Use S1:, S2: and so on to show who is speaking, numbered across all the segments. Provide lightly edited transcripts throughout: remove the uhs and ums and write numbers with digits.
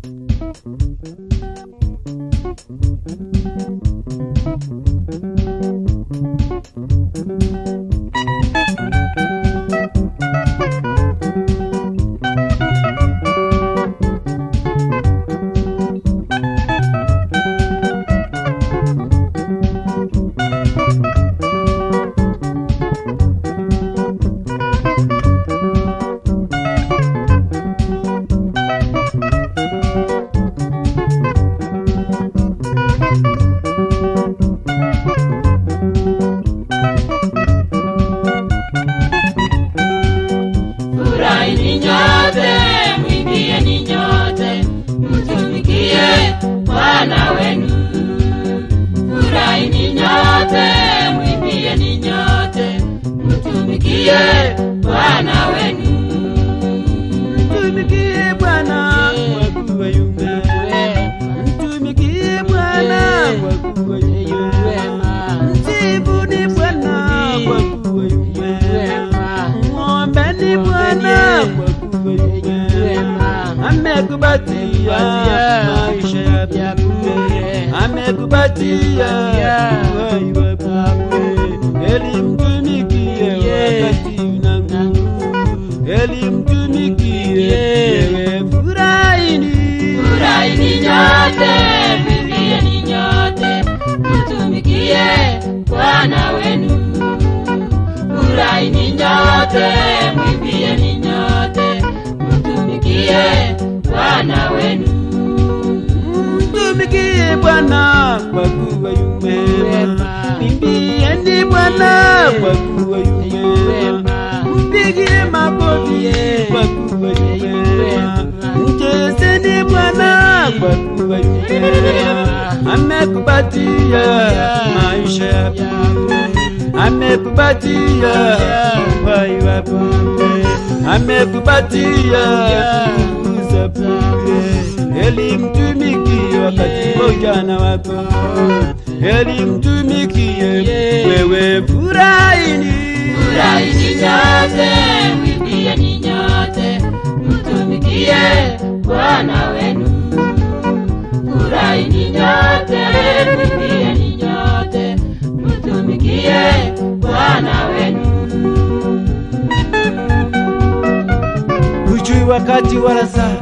S1: Wakati wala saa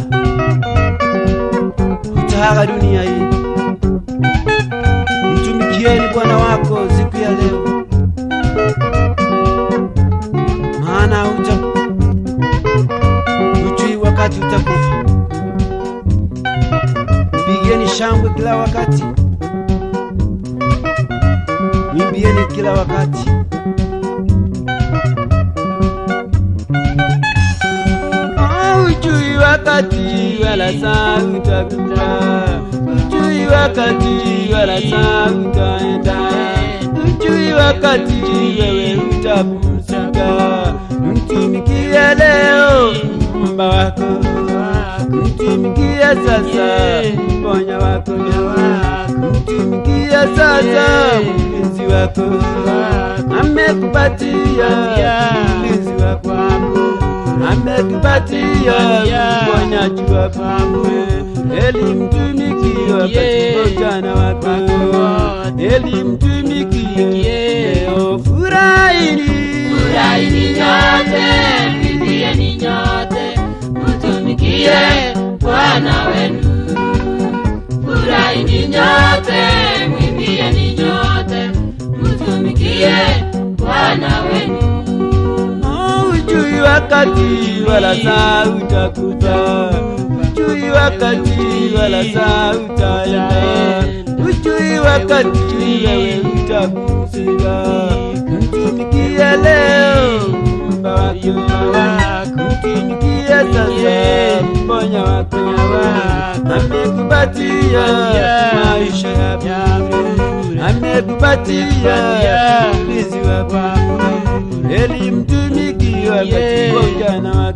S1: utahaga dunia hii. Mtumikieni Bwana wako siku ya leo, maana hujui wakati utakufa. Mpigeni shangwe kila wakati, mwimbieni kila wakati. Wakati wala saa utakufa, hujui wakati wala saa utaenda, hujui wakati wewe utapumzika. Mtumikie leo Muumba wako, mtumikie sasa Mponya wako, mtumikie sasa Mlinzi wako. Amekupatia Mlinzi wako, amekupatia Mponyaji wako. Mtumikie wakati ujana wako, mtumikie leo.
S2: Furahini nyote, mwimbieni nyote, mtumikie Bwana wenu. Furahini nyote, mwimbieni nyote, mtumikie Bwana wenu.
S1: Hujui wakati wala saa utakufa, hujui wakati wala saa utaenda, hujui wakati wewe utapumzika. Mtumikie leo Muumba wako, mtumikie sasa Mponya wako. Amekupatia maisha yako, amekupatia Mlinzi wako. Mtumikie wakati ujana wako.